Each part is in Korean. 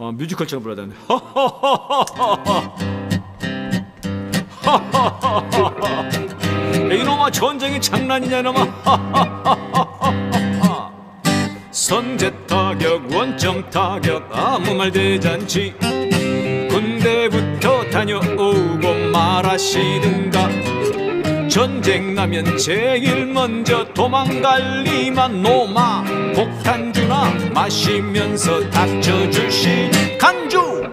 뮤지컬처럼 불러야 되는데. 이놈아, 전쟁이 장난이냐 이놈아. 선제 타격, 원점 타격, 아무 말 대잔치. 군대부터 다녀오고 말하시든가. 전쟁 나면 제일 먼저 도망갈 이만 노마. 폭탄주나 마시면서 닥쳐주시 간주.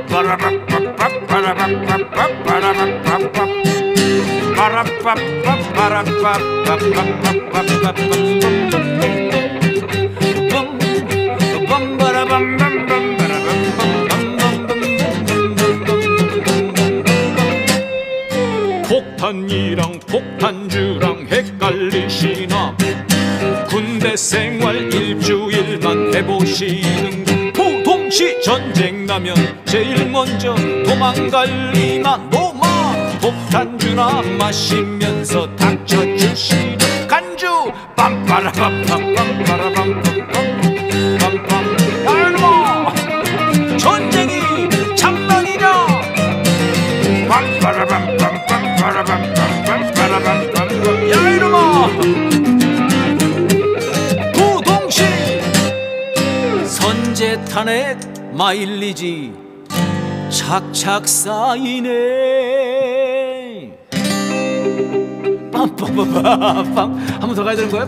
폭탄이랑 폭탄주랑 헷갈리시나. 군대 생활 일주일만 해보시는. 부동시 전쟁 나면 제일 먼저 도망갈 이만 노마. 폭탄주나 마시면서 닥쳐주시는 간주. 빰빠라밤빰빰빠라밤빰빰빰빰. 야 이놈아, 전쟁이 장난이냐. 빰빠라밤빰빰빠라밤빰빰빠라밤빰. 야 이놈아, 부동시 선제탄핵 마일리지 착착 쌓이네. 빰빰빰빰빰. 한 번 더 가야 되는 거야?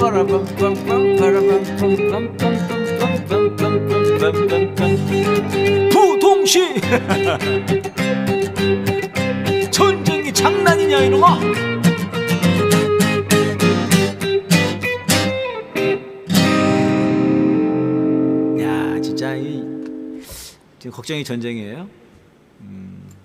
빰빠라빰빰빰빰빰빰빰빰빰빰빰빰빰빰. 부동시 전쟁이 장난이냐 이놈아. 야, 진짜 지금 걱정이 전쟁이에요.